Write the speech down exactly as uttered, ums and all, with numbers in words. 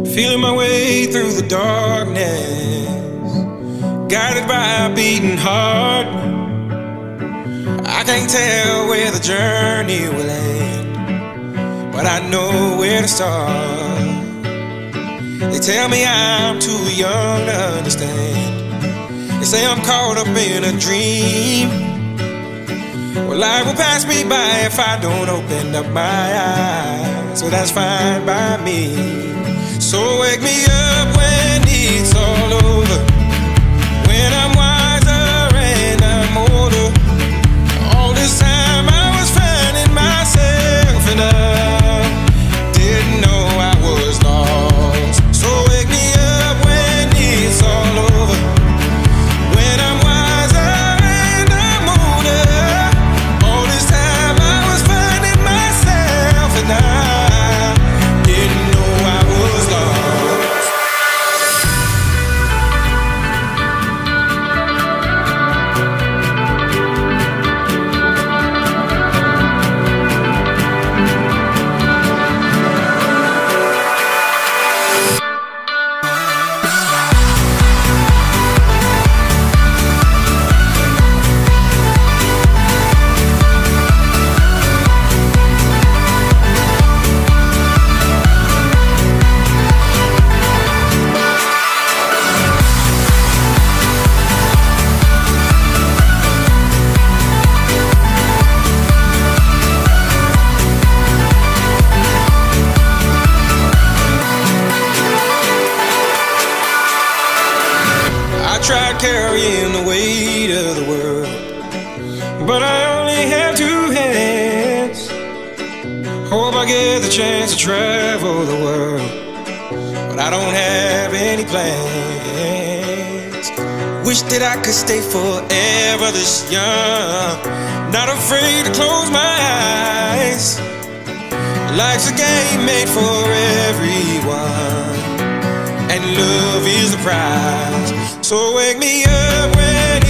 Feeling my way through the darkness, guided by a beating heart. I can't tell where the journey will end, but I know where to start. They tell me I'm too young to understand. They say I'm caught up in a dream. Well, life will pass me by if I don't open up my eyes, so that's fine by me. So wake me up when it's all over, when I'm wiser and I'm older. All this time I was finding myself and I didn't know I was lost. So wake me up when it's all over, when I'm wiser and I'm older. All this time I was finding myself and I didn't know I was lost. I tried carrying the weight of the world, but I only have two hands. Hope I get the chance to travel the world, but I don't have any plans. Wish that I could stay forever this young, not afraid to close my eyes. Life's a game made for everyone, and love is the prize. So wake me up when